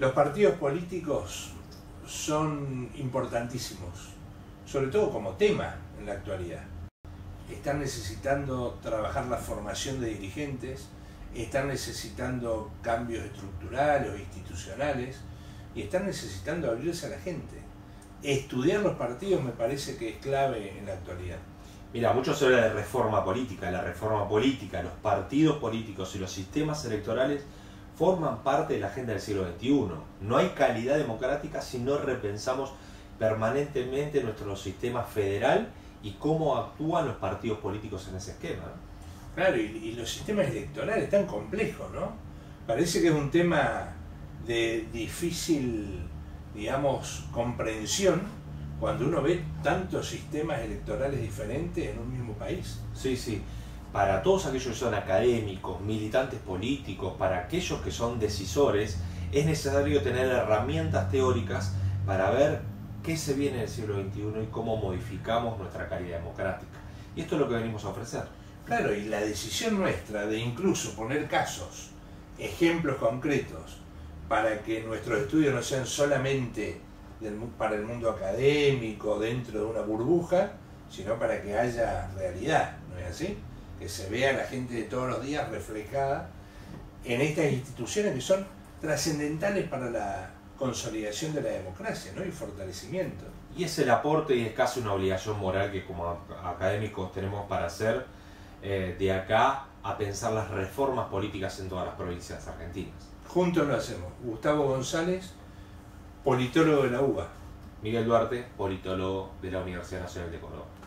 Los partidos políticos son importantísimos, sobre todo como tema en la actualidad. Están necesitando trabajar la formación de dirigentes, están necesitando cambios estructurales o institucionales y están necesitando abrirse a la gente. Estudiar los partidos me parece que es clave en la actualidad. Mira, mucho se habla de reforma política. La reforma política, los partidos políticos y los sistemas electorales forman parte de la agenda del siglo XXI. No hay calidad democrática si no repensamos permanentemente nuestro sistema federal y cómo actúan los partidos políticos en ese esquema. Claro, y los sistemas electorales tan complejos, ¿no? Parece que es un tema de difícil, digamos, comprensión cuando uno ve tantos sistemas electorales diferentes en un mismo país. Sí, sí. Para todos aquellos que son académicos, militantes políticos, para aquellos que son decisores, es necesario tener herramientas teóricas para ver qué se viene en el siglo XXI y cómo modificamos nuestra calidad democrática. Y esto es lo que venimos a ofrecer. Claro, y la decisión nuestra de incluso poner casos, ejemplos concretos, para que nuestros estudios no sean solamente para el mundo académico, dentro de una burbuja, sino para que haya realidad, ¿no es así? Que se vea la gente de todos los días reflejada en estas instituciones que son trascendentales para la consolidación de la democracia, ¿no? Y fortalecimiento. Y es el aporte y es casi una obligación moral que como académicos tenemos para hacer de acá a pensar las reformas políticas en todas las provincias argentinas. Juntos lo hacemos. Gustavo González, politólogo de la UBA. Miguel Duarte, politólogo de la Universidad Nacional de Córdoba.